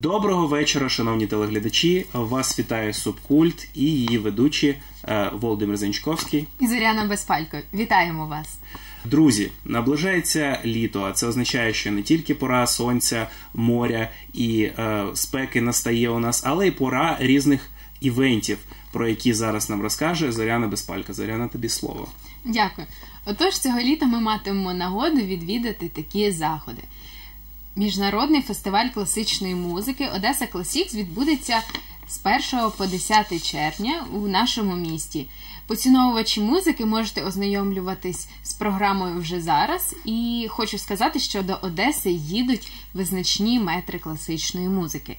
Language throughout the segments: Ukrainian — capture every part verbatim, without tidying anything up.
Доброго вечора, шановні телеглядачі. Вас вітає Субкульт і її ведучі Володимир Занчковський і Зоряна Безпалько. Вітаємо вас. Друзі, наближається літо, а це означає, що не тільки пора сонця, моря і е, спеки настає у нас, але й пора різних івентів, про які зараз нам розкаже Зоряна Безпалько. Зоряна, тобі слово. Дякую. Отож, цього літа ми матимемо нагоду відвідати такі заходи. Міжнародний фестиваль класичної музики «Одеса Класікс» відбудеться з першого по десяте червня у нашому місті. Поціновувачі музики можете ознайомлюватись з програмою вже зараз. І хочу сказати, що до Одеси їдуть визначні метри класичної музики.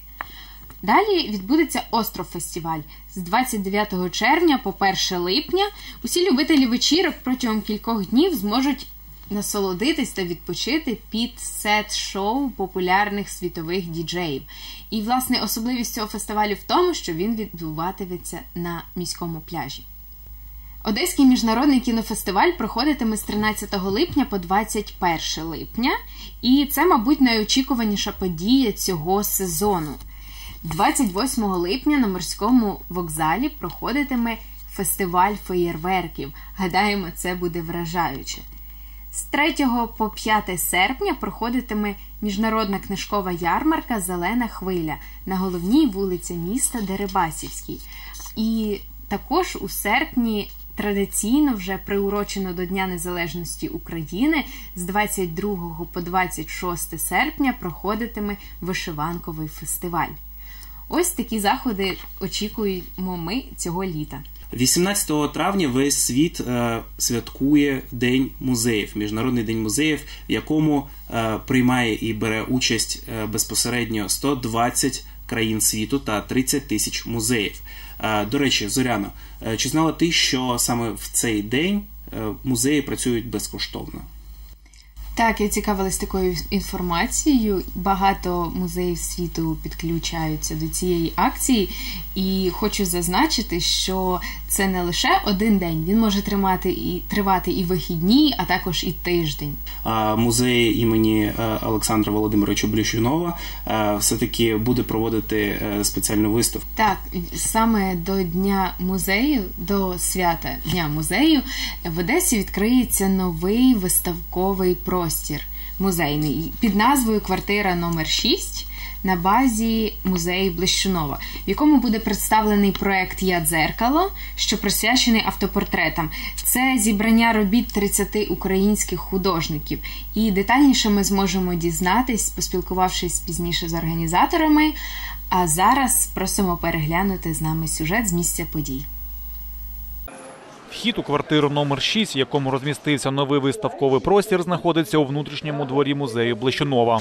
Далі відбудеться Остров-фестиваль з двадцять дев'ятого червня по перше липня. Усі любителі вечірок протягом кількох днів зможуть насолодитись та відпочити під сет-шоу популярних світових діджеїв. І, власне, особливість цього фестивалю в тому, що він відбуватиметься на міському пляжі. Одеський міжнародний кінофестиваль проходитиме з тринадцятого липня по двадцять перше липня. І це, мабуть, найочікуваніша подія цього сезону. двадцять восьмого липня на Морському вокзалі проходитиме фестиваль феєрверків. Гадаємо, це буде вражаюче. З третього по п'яте серпня проходитиме міжнародна книжкова ярмарка «Зелена хвиля» на головній вулиці міста Дерибасівській. І також у серпні традиційно вже приурочено до Дня Незалежності України з двадцять другого по двадцять шосте серпня проходитиме вишиванковий фестиваль. Ось такі заходи очікуємо ми цього літа. вісімнадцятого травня весь світ е, святкує День музеїв, Міжнародний день музеїв, в якому е, приймає і бере участь е, безпосередньо сто двадцять країн світу та тридцять тисяч музеїв. Е, до речі, Зоряно, е, чи знала ти, що саме в цей день е, музеї працюють безкоштовно? Так, я цікавилась такою інформацією. Багато музеїв світу підключаються до цієї акції. І хочу зазначити, що це не лише один день. Він може тримати і, тривати і вихідні, а також і тиждень. А музей імені Олександра Володимировича Блещунова все-таки буде проводити спеціальну виставку? Так, саме до Дня музею, до свята Дня музею в Одесі відкриється новий виставковий простір музейний під назвою «Квартира номер шість» на базі музею Блещунова, в якому буде представлений проект «Я дзеркало», що присвячений автопортретам. Це зібрання робіт тридцяти українських художників. І детальніше ми зможемо дізнатись, поспілкувавшись пізніше з організаторами. А зараз просимо переглянути з нами сюжет з місця подій. Вхід у квартиру номер шість, в якому розмістився новий виставковий простір, знаходиться у внутрішньому дворі музею Блещунова.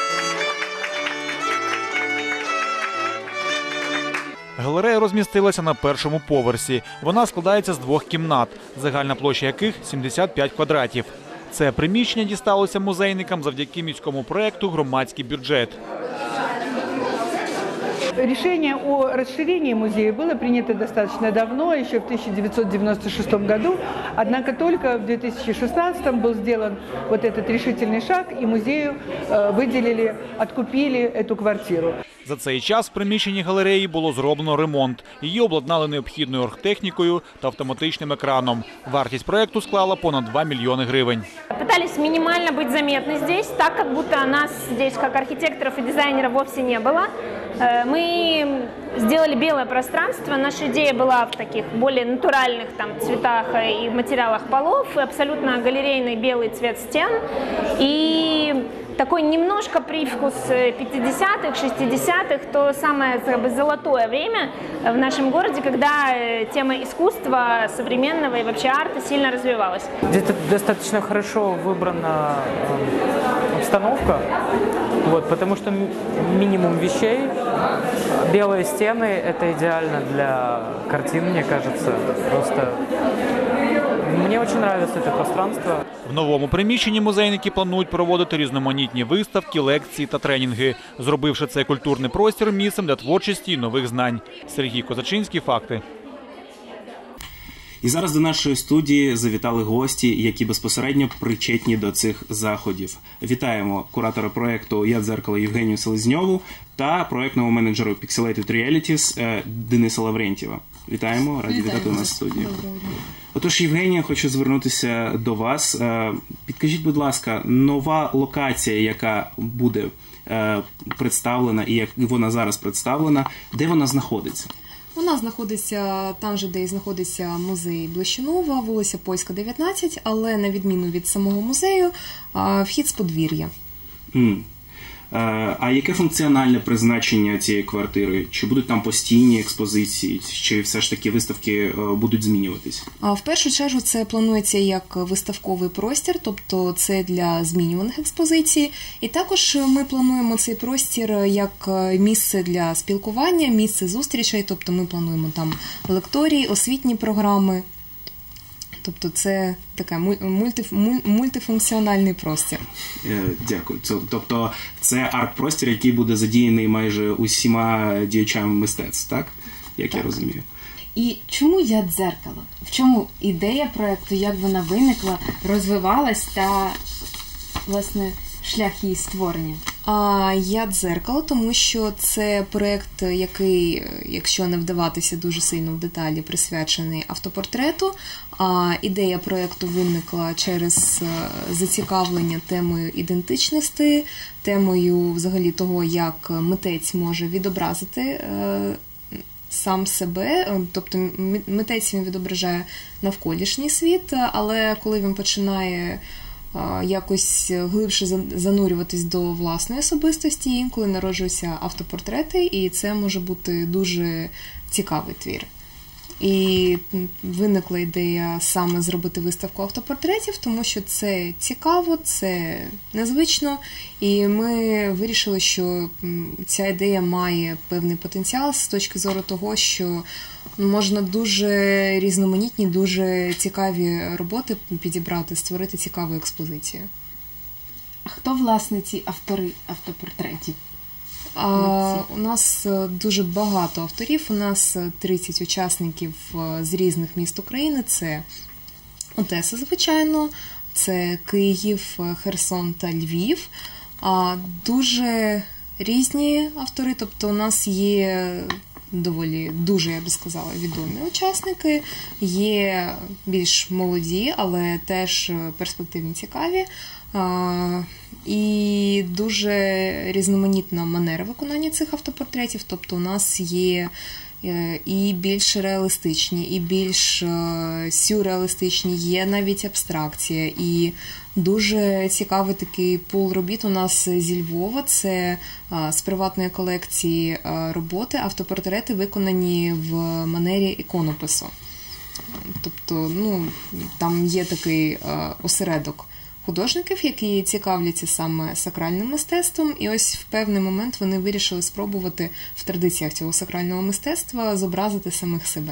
Галерея розмістилася на першому поверсі. Вона складається з двох кімнат, загальна площа яких сімдесят п'ять квадратів. Це приміщення дісталося музейникам завдяки міському проєкту «Громадський бюджет». Решение о расширении музея было принято достаточно давно, еще в тысяча девятьсот девяносто шестом году, однако только в две тысячи шестнадцатом был сделан вот этот решительный шаг, и музею выделили, откупили эту квартиру. За цей час в приміщенні галереї було зроблено ремонт. Її обладнали необхідною оргтехнікою та автоматичним екраном. Вартість проєкту склала понад два мільйони гривень. Пытались минимально быть заметны здесь, так как будто нас здесь, как архитекторов и дизайнеров, вовсе не было. Мы сделали белое пространство. Наша идея была в таких более натуральных там, цветах и материалах полов, и абсолютно галерейный белый цвет стен. И такой немножко привкус пятидесятых, шестидесятых, то самое как бы, золотое время в нашем городе, когда тема искусства, современного и вообще арта сильно развивалась. Здесь достаточно хорошо выбрана обстановка, вот, потому что минимум вещей, белые стены – это идеально для картин, мне кажется, просто... Мені дуже подобається це пространство. В новому приміщенні музейники планують проводити різноманітні виставки, лекції та тренінги, зробивши цей культурний простір місцем для творчості і нових знань. Сергій Козачинський, «Факти». І зараз до нашої студії завітали гості, які безпосередньо причетні до цих заходів. Вітаємо куратора проєкту «Я дзеркало» Євгенію Селезньову та проєктного менеджеру Pixelated Realities Дениса Лаврентьєва. Вітаємо, раді Вітаємо. Вітати у нас в студії. Отож, Євгенія, хочу звернутися до вас. Підкажіть, будь ласка, нова локація, яка буде представлена і як вона зараз представлена, де вона знаходиться? Вона знаходиться там же, де і знаходиться музей Блищунова, вулиця Польська, дев'ятнадцять, але на відміну від самого музею, вхід з подвір'я. Mm. А яке функціональне призначення цієї квартири? Чи будуть там постійні експозиції, чи все ж таки виставки будуть змінюватись? В першу чергу це планується як виставковий простір, тобто це для змінюваних експозицій. І також ми плануємо цей простір як місце для спілкування, місце зустрічей, тобто ми плануємо там лекторії, освітні програми. Тобто це такий мультиф, мультифункціональний простір. Дякую. Тобто це арт-простір, який буде задіяний майже усіма діячами мистецтв, так? Як так. Я розумію. І чому «Я дзеркало»? В чому ідея проєкту, як вона виникла, розвивалась та, власне, шлях її створення? А «Я дзеркало», тому що це проєкт, який, якщо не вдаватися дуже сильно в деталі, присвячений автопортрету. А ідея проєкту виникла через зацікавлення темою ідентичності, темою взагалі того, як митець може відобразити сам себе, тобто митець він відображає навколишній світ, але коли він починає якось глибше занурюватись до власної особистості, інколи народжуються автопортрети, і це може бути дуже цікавий твір. І виникла ідея саме зробити виставку автопортретів, тому що це цікаво, це незвично, і ми вирішили, що ця ідея має певний потенціал з точки зору того, що можна дуже різноманітні, дуже цікаві роботи підібрати, створити цікаву експозицію. А хто, власне, ці автори автопортретів? А, у нас дуже багато авторів, у нас тридцять учасників з різних міст України. Це Одеса, звичайно, це Київ, Херсон та Львів. А, дуже різні автори, тобто у нас є доволі дуже, я би сказала, відомі учасники, є більш молоді, але теж перспективні, цікаві. А, і дуже різноманітна манера виконання цих автопортретів, тобто у нас є і більш реалістичні, і більш сюрреалістичні, є навіть абстракція, і дуже цікавий такий пул робіт у нас зі Львова, це з приватної колекції роботи, автопортрети виконані в манері іконопису. Тобто, ну, там є такий осередок художників, які цікавляться саме сакральним мистецтвом, і ось в певний момент вони вирішили спробувати в традиціях цього сакрального мистецтва зобразити самих себе.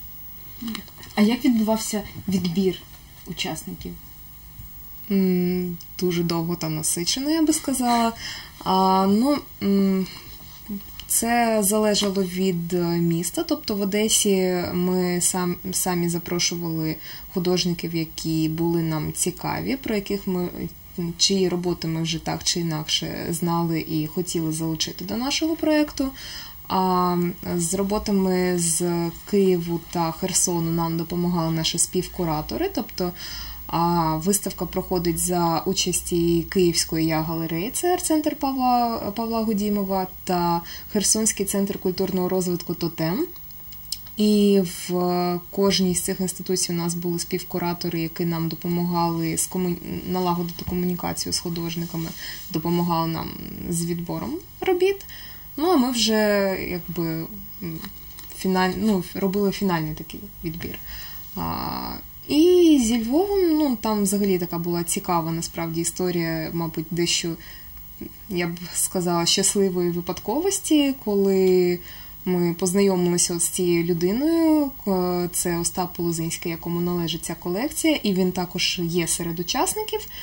А як відбувався відбір учасників? Дуже довго та насичено, я би сказала. А, ну, це залежало від міста, тобто в Одесі ми сам, самі запрошували художників, які були нам цікаві, про яких ми, чиї роботи ми вже так чи інакше знали і хотіли залучити до нашого проєкту. А з роботами з Києву та Херсону нам допомагали наші співкуратори, тобто а виставка проходить за участі Київської Я-галереї, це арт-центр Павла, Павла Гудімова, та Херсонський центр культурного розвитку «Тотем». І в кожній з цих інституцій у нас були співкуратори, які нам допомагали з кому... налагодити комунікацію з художниками, допомагали нам з відбором робіт. Ну, а ми вже якби фіналь... ну, робили фінальний такий відбір. І зі Львовом, ну, там взагалі така була цікава, насправді, історія, мабуть, дещо, я б сказала, щасливої випадковості, коли ми познайомилися з цією людиною, це Остап Полозинський, якому належить ця колекція, і він також є серед учасників.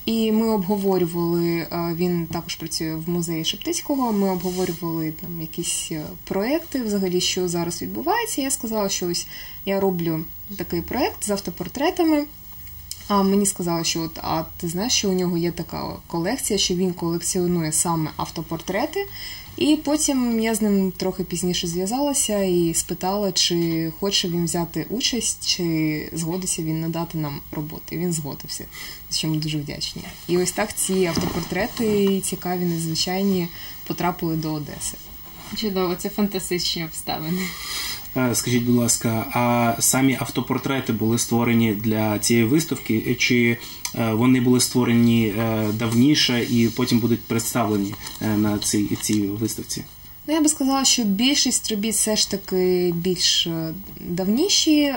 І ми обговорювали, він також працює в музеї Шептицького, ми обговорювали там якісь проекти, взагалі, що зараз відбувається. Я сказала, що ось я роблю такий проект з автопортретами. А мені сказали, що от, а ти знаєш, що у нього є така колекція, що він колекціонує саме автопортрети. І потім я з ним трохи пізніше зв'язалася і спитала, чи хоче він взяти участь, чи згодиться він надати нам роботи. Він згодився, за що ми дуже вдячні. І ось так ці автопортрети цікаві, незвичайні, потрапили до Одеси. Чудово, це фантастичні обставини. Скажіть, будь ласка, а самі автопортрети були створені для цієї виставки, чи вони були створені давніше і потім будуть представлені на цій, цій виставці? Ну, я би сказала, що більшість робіт все ж таки більш давніші.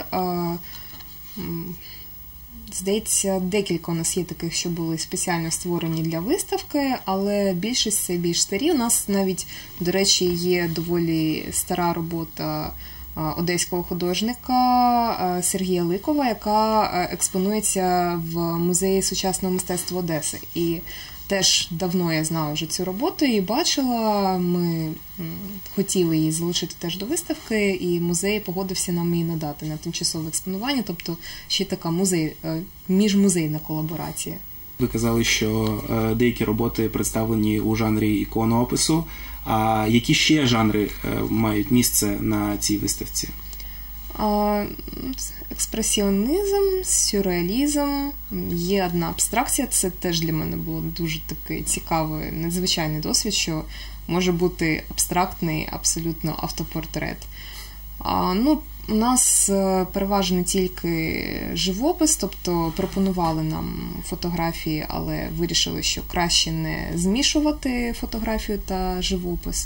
Здається, декілька у нас є таких, що були спеціально створені для виставки, але більшість це більш старі. У нас навіть, до речі, є доволі стара робота одеського художника Сергія Ликова, яка експонується в Музеї сучасного мистецтва Одеси. І теж давно я знала вже цю роботу і бачила, ми хотіли її залучити теж до виставки, і музей погодився нам її надати на тимчасове експонування, тобто ще така музей, міжмузейна колаборація. Ви казали, що деякі роботи представлені у жанрі іконоопису. А які ще жанри мають місце на цій виставці? Експресіонізм, сюрреалізм, є одна абстракція. Це теж для мене було дуже такий цікавий, надзвичайний досвід, що може бути абстрактний абсолютно автопортрет. А, ну, у нас переважно тільки живопис, тобто пропонували нам фотографії, але вирішили, що краще не змішувати фотографію та живопис.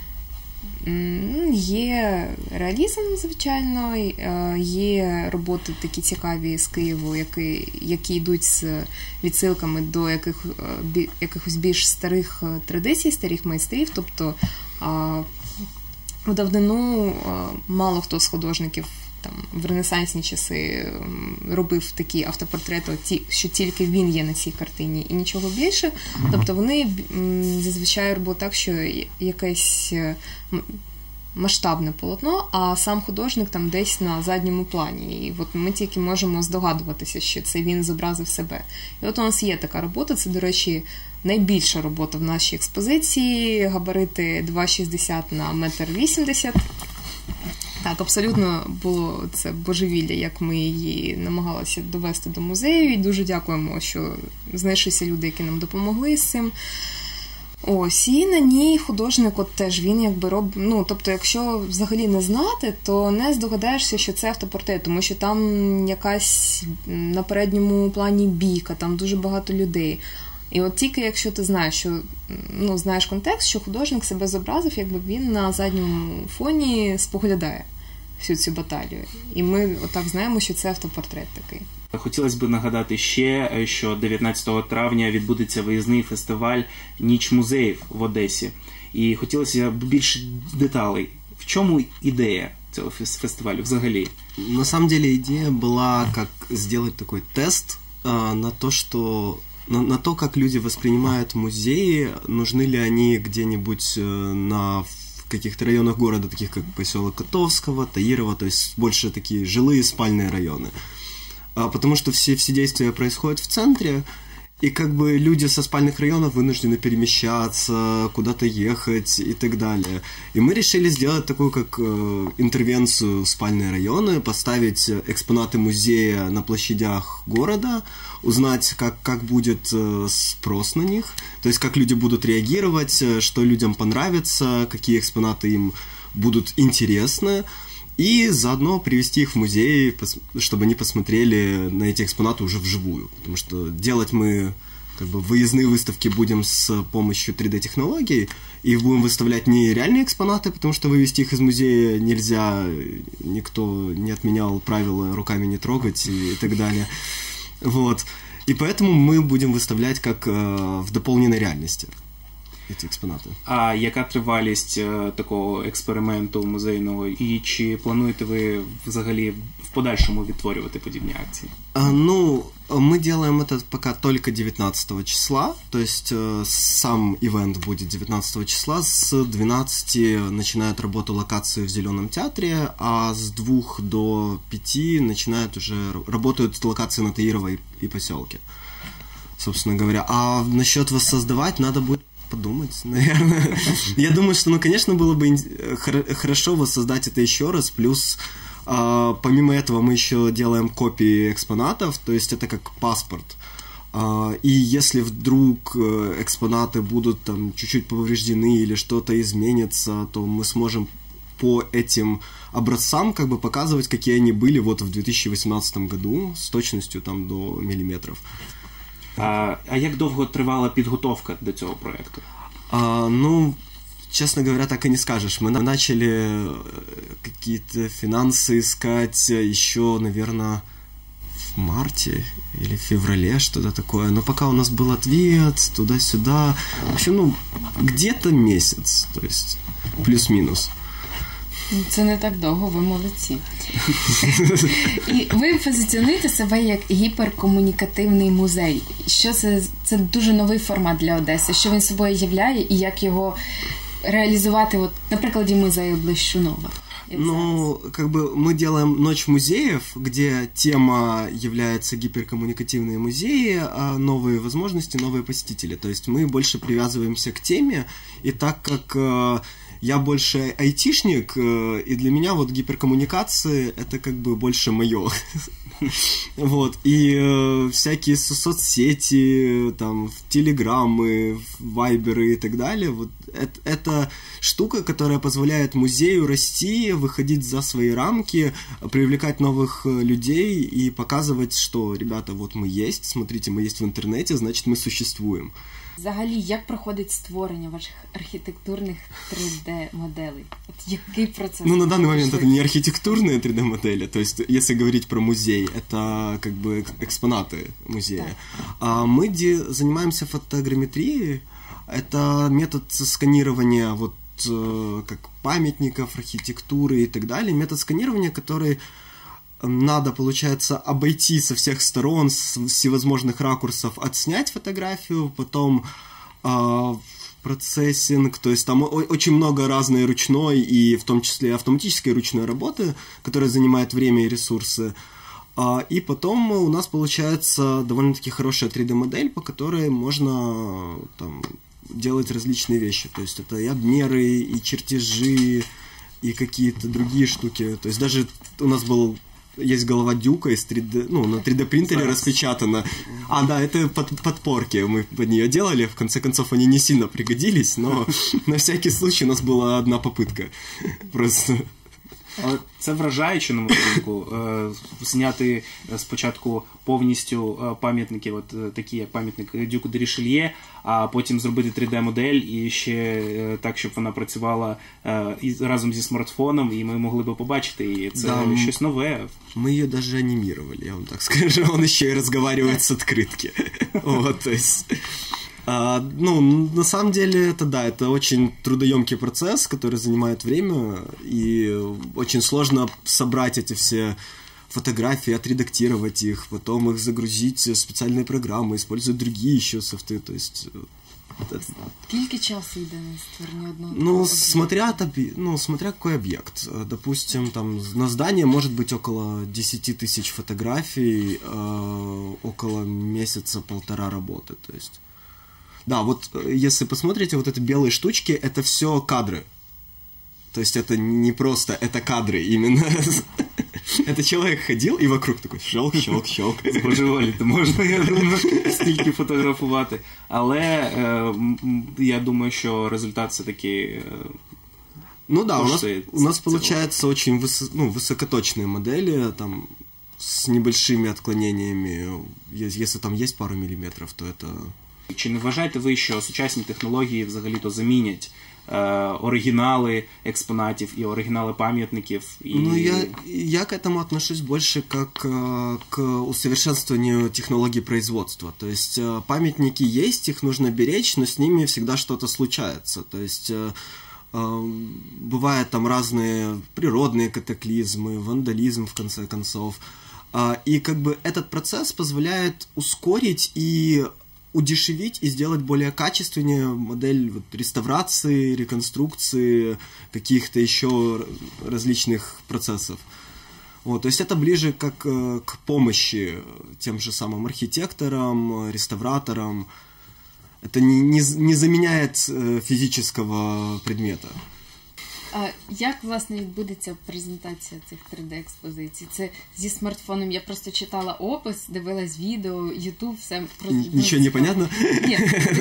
Є реалізм, звичайно, є роботи такі цікаві з Києву, які, які йдуть з відсилками до яких, якихось більш старих традицій, старих майстрів, тобто у давнину мало хто з художників там, в ренесансні часи робив такі автопортрети, що тільки він є на цій картині і нічого більше. Тобто вони зазвичай роблять так, що якесь масштабне полотно, а сам художник там десь на задньому плані. І от ми тільки можемо здогадуватися, що це він зобразив себе. І от у нас є така робота, це, до речі, найбільша робота в нашій експозиції, габарити два шістдесят на один вісімдесят. Так, абсолютно було це божевілля, як ми її намагалися довести до музею, і дуже дякуємо, що знайшлися люди, які нам допомогли з цим. Ось, і на ній художник от теж, він якби роб... ну, тобто, якщо взагалі не знати, то не здогадаєшся, що це автопортрет, тому що там якась на передньому плані бійка, там дуже багато людей. І от тільки якщо ти знаєш, що, ну, знаєш контекст, що художник себе зобразив, якби він на задньому фоні споглядає всю цю баталію. І ми отак знаємо, що це автопортрет такий. Хотілося б нагадати ще, що дев'ятнадцятого травня відбудеться виїзний фестиваль «Ніч музеїв» в Одесі. І хотілося б більше деталей. В чому ідея цього фестивалю взагалі? На самом деле идея была, как сделать такой тест а, на то, что на, на то, как люди воспринимают музеи, нужны ли они где-нибудь на в каких-то районах города, таких как поселок Котовского, Таирова, то есть больше такие жилые спальные районы. А, потому что все, все действия происходят в центре, и как бы люди со спальных районов вынуждены перемещаться, куда-то ехать и так далее. И мы решили сделать такую как э, интервенцию в спальные районы, поставить экспонаты музея на площадях города, узнать, как, как будет э, спрос на них, то есть как люди будут реагировать, что людям понравится, какие экспонаты им будут интересны, и заодно привести их в музей, чтобы они посмотрели на эти экспонаты уже вживую. Потому что делать мы как бы выездные выставки будем с помощью три дэ-технологий, и будем выставлять не реальные экспонаты, потому что вывести их из музея нельзя, никто не отменял правила руками не трогать и, и так далее. Вот. И поэтому мы будем выставлять как э, в дополненной реальности. эти экспонаты. А яка тривалість е, такого експерименту музейного? І чи плануєте ви взагалі в подальшому відтворювати подібні акції? А, ну, мы делаем это пока только девятнадцатого числа, то есть э, сам ивент будет девятнадцатого числа, с двенадцати начинает работу локации в Зеленом театре, а с двух до пяти начинают уже, работают локации на Таировой и Поселке, собственно говоря. А насчет воссоздавать надо будет подумать, наверное. Я думаю, что, ну, конечно, было бы хорошо воссоздать это еще раз, плюс Uh, помимо этого мы еще делаем копии экспонатов, то есть это как паспорт. Uh, и если вдруг экспонаты будут там чуть-чуть повреждены или что-то изменится, то мы сможем по этим образцам как бы показывать, какие они были вот в две тысячи восемнадцатом году с точностью там до миллиметров. А, а як довго тривала підготовка до цього проєкту? Uh, ну... Честно говоря, так и не скажешь. Мы начали какие-то финансы искать еще, наверное, в марте или в феврале, что-то такое. Но пока у нас был ответ, туда-сюда. В общем, ну, где-то месяц, то есть плюс-минус. Це не так довго, ви молодці. І ви позиціонуєте себе як гіперкомунікативний музей. Що це? Це дуже новий формат для Одеси. Що він собою являє і як його реализовать, вот, на прикладе музея Блещунова? Ну, как бы мы делаем Ночь музеев, где тема является гиперкоммуникативные музеи, а новые возможности, новые посетители. То есть мы больше привязываемся к теме, и так как э, я больше айтишник, э, и для меня вот гиперкоммуникации это как бы больше моё. Вот, и э, всякие соцсети, там, телеграммы, вайберы и так далее, вот это, это штука, которая позволяет музею расти, выходить за свои рамки, привлекать новых людей и показывать, что, ребята, вот мы есть, смотрите, мы есть в интернете, значит, мы существуем. Взагалі, як проходить створення ваших архітектурних три дэ-моделей? От який процес? Ну, на данный момент это не архитектурные три дэ-модели, то есть, если говорить про музей, это как бы экспонаты музея. Да. А мы де- занимаемся фотограмметрией, это метод сканирования вот как памятников, архитектуры и так далее, метод сканирования, который надо, получается, обойти со всех сторон, с всевозможных ракурсов, отснять фотографию, потом э, процессинг, то есть там о- очень много разной ручной и в том числе автоматической ручной работы, которая занимает время и ресурсы. А, и потом у нас получается довольно-таки хорошая три дэ-модель, по которой можно там делать различные вещи. То есть это и обмеры, и чертежи, и какие-то другие штуки. То есть даже у нас был... Есть голова дюка из три дэ, ну, на три дэ-принтере Зараз. распечатана. А, да, это под, подпорки мы под нее делали. В конце концов, они не сильно пригодились, но на всякий случай у нас была одна попытка. Просто... Це вражаюче, на мою думку, зняти спочатку повністю пам'ятники, от такі як пам'ятник Дюку де Рішельє, а потім зробити три дэ-модель і ще так, щоб вона працювала разом зі смартфоном, і ми могли би побачити її. Це да, щось нове. Мы ее даже анимировали, я вам так скажу. Он еще и разговаривает с открытки. Вот, то есть... А, ну, на самом деле, это да, это очень трудоемкий процесс, который занимает время, и очень сложно собрать эти все фотографии, отредактировать их, потом их загрузить в специальные программы, использовать другие еще софты, то есть... Сколько часу йде на створення одного? Ну, смотря, ну, смотря какой объект. Допустим, там на здание может быть около десять тысяч фотографий, около месяца-полтора работы, то есть... Да, вот если посмотрите, вот эти белые штучки, это все кадры. То есть это не просто, это кадры именно. Это человек ходил и вокруг такой щелк, щелк, щелк. Збожеволіти можна, я думаю, стільки фотографувати. Але е, я думаю, що результат все-таки... Е, ну да, у нас, у нас получается очень высо, ну, высокоточные модели, там, с небольшими отклонениями. Если там есть пару миллиметров, то это... Чи не вважаєте ви, що сучасні технології взагалі-то замінять оригиналы экспонатов и оригиналы памятников. И... Ну, я, я к этому отношусь больше как к усовершенствованию технологий производства. То есть памятники есть, их нужно беречь, но с ними всегда что-то случается. То есть бывают там разные природные катаклизмы, вандализм, в конце концов. И как бы этот процесс позволяет ускорить и удешевить и сделать более качественнее модель вот, реставрации, реконструкции, каких-то еще различных процессов. Вот, то есть это ближе как к помощи тем же самым архитекторам, реставраторам. Это не, не, не заменяет физического предмета. А як, власне, відбудеться презентація цих три де-експозицій? Це зі смартфоном? Я просто читала опис, дивилась відео, Ютуб, все. Нічого не понятно? Ні,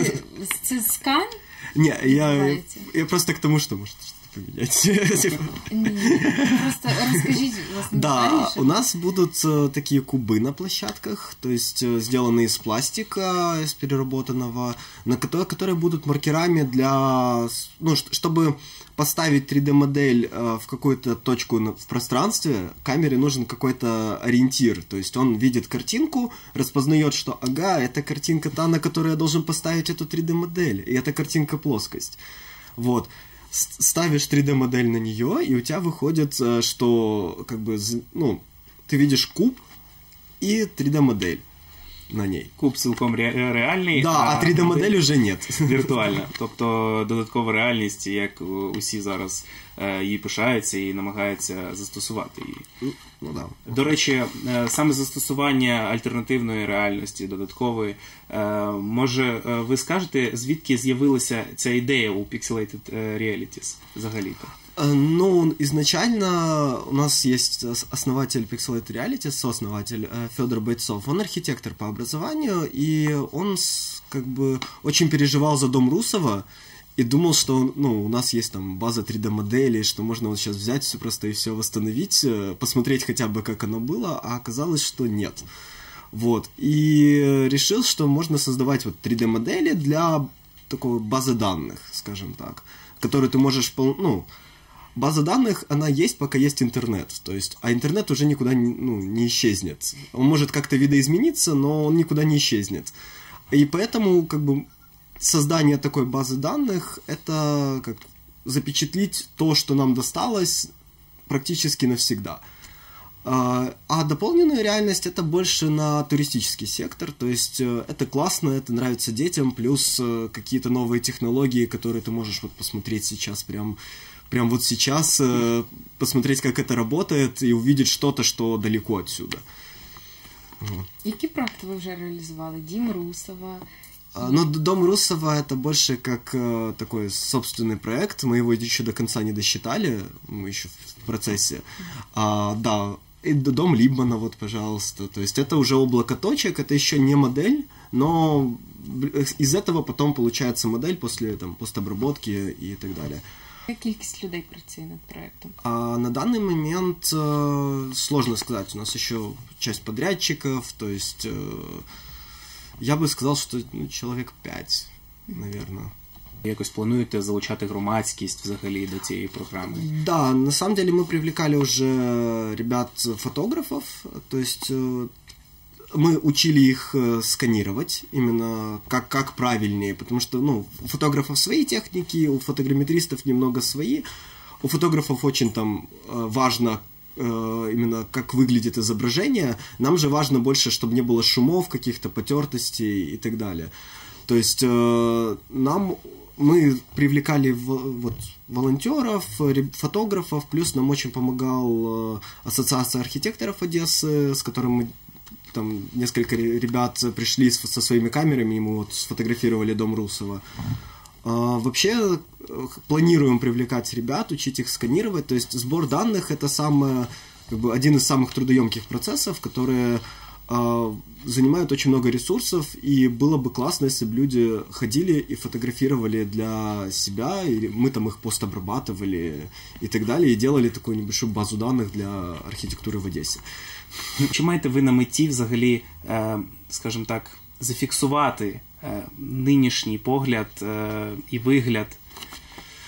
це скан? Ні, я, я просто к тому, что может что-то поменять. Ні, просто расскажите, власне, Да, у нас будут такие кубы на площадках, то есть сделанные из пластика, из переработанного, на которые, которые будут маркерами для, ну, чтобы поставить три дэ-модель в какую-то точку в пространстве, камере нужен какой-то ориентир. То есть он видит картинку, распознает, что ага, это картинка та, на которую я должен поставить эту три дэ-модель, и эта картинка плоскость. Вот. Ставишь три дэ-модель на нее, и у тебя выходит, что как бы, ну, ты видишь куб и три дэ-модель на ней. Куб цілком ре- реальний, да, а, а три дэ-модель уже нет. Віртуальна. Тобто додаткова реальність, як усі зараз е, її пишаються і намагаються застосувати її. Ну, да. До речі, е, саме застосування альтернативної реальності, додаткової, е, може ви скажете, звідки з'явилася ця ідея у Pixelated Realities взагалі-то? Ну, изначально у нас есть основатель Pixelated Reality, сооснователь Федор Бойцов. Он архитектор по образованию, и он как бы очень переживал за дом Русова и думал, что ну, у нас есть там база три дэ-моделей, что можно вот сейчас взять все просто и все восстановить, посмотреть хотя бы, как оно было, а оказалось, что нет. Вот. И решил, что можно создавать вот три дэ-модели для такой базы данных, скажем так, которую ты можешь, ну, база данных, она есть, пока есть интернет. То есть, а интернет уже никуда не, ну, не исчезнет. Он может как-то видоизмениться, но он никуда не исчезнет. И поэтому, как бы, создание такой базы данных – это как запечатлить то, что нам досталось, практически навсегда. А, а дополненная реальность – это больше на туристический сектор. То есть, это классно, это нравится детям, плюс какие-то новые технологии, которые ты можешь вот посмотреть сейчас прям... Прям вот сейчас э, посмотреть, как это работает, и увидеть что-то, что далеко отсюда. Які проекти ви вже реалізували? Дім Русова? А, ну, Дом Русова это больше как э, такой собственный проект. Мы его еще до конца не досчитали, мы еще в процессе. А, да, и Дом Либмана, вот, пожалуйста. То есть это уже облако точек, это еще не модель, но из этого потом получается модель после там, постобработки и так далее. Яка кількість людей працює над проектом? А на данный момент э, сложно сказать. У нас еще часть подрядчиков, то есть э, я бы сказал, что ну, человек пять, наверное. Якось плануєте залучати громадськість взагалі до цієї програми? Да, на самом деле мы привлекали уже ребят-фотографов, то есть э, мы учили их сканировать, именно как, как правильнее, потому что, ну, у фотографов свои техники, у фотограмметристов немного свои, у фотографов очень там важно именно как выглядит изображение, нам же важно больше, чтобы не было шумов, каких-то потертостей и так далее. То есть нам, мы привлекали вот волонтеров, фотографов, плюс нам очень помогал Ассоциация архитекторов Одессы, с которой мы там несколько ребят пришли со своими камерами, и мы вот сфотографировали дом Русова. А, вообще планируем привлекать ребят, учить их сканировать. То есть сбор данных – это самое, как бы, один из самых трудоемких процессов, которые а, занимают очень много ресурсов, и было бы классно, если бы люди ходили и фотографировали для себя, и мы там их постобрабатывали и так далее, и делали такую небольшую базу данных для архитектуры в Одессе. Чи маєте ви на меті взагалі, скажімо так, зафіксувати нинішній погляд і вигляд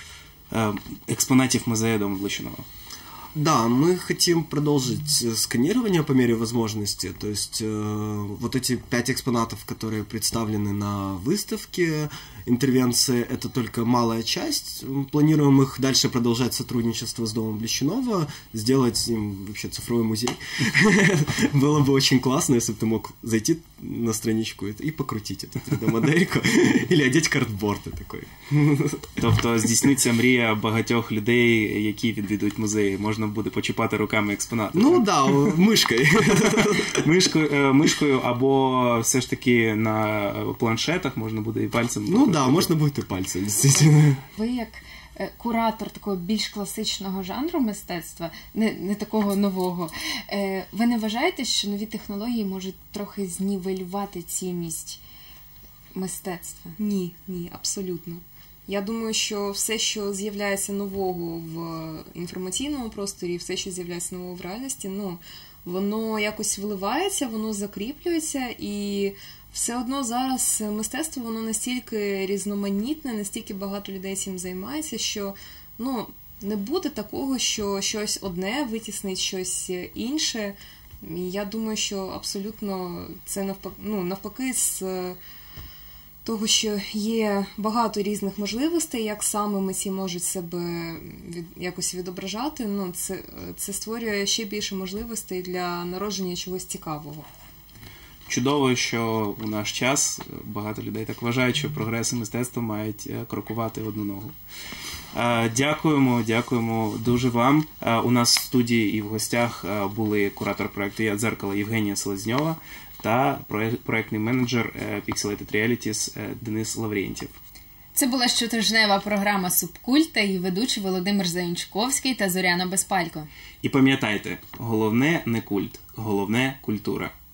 экспонатов музея Дома Блащинова? Да, мы хотим продолжить сканирование по мере возможности. То есть э, вот эти пять экспонатов, которые представлены на выставке интервенции, это только малая часть. Планируем их дальше продолжать сотрудничество с Домом Блещинова, сделать им вообще цифровой музей. Было бы очень классно, если бы ты мог зайти на страничку и покрутить эту три дэ-модельку, или одеть картборд такой. Тобто здійсниться мрія багатьох людей, які відвідують музеї. Можна буде почіпати руками експонати. Ну да, мишкою. Мишкою, мишкою або все ж таки на планшетах можна буде і пальцем. Ну да, можна буде і пальцем, дійсно. Ви як куратор такого більш класичного жанру мистецтва, не, не такого нового, ви не вважаєте, що нові технології можуть трохи знівелювати цінність мистецтва? Ні, ні, абсолютно. Я думаю, що все, що з'являється нового в інформаційному просторі, все, що з'являється нового в реальності, ну, воно якось вливається, воно закріплюється, і все одно зараз мистецтво, воно настільки різноманітне, настільки багато людей цим займається, що, ну, не буде такого, що щось одне витіснить щось інше. І я думаю, що абсолютно це навпаки, ну, навпаки з того, що є багато різних можливостей, як саме митці можуть себе від, якось відображати, ну, це, це створює ще більше можливостей для народження чогось цікавого. Чудово, що у наш час багато людей так вважають, що прогрес і мистецтво мають крокувати в одну ногу. Дякуємо, дякуємо дуже вам. У нас в студії і в гостях були куратор проєкту «Я дзеркало» Євгенія Селезньова та проєктний менеджер Pixelated Realities Денис Лаврентьєв. Це була щотижнева програма «Субкульт» та її ведучі Володимир Заянчковський та Зоряна Безпалько. І пам'ятайте, головне не культ, головне культура.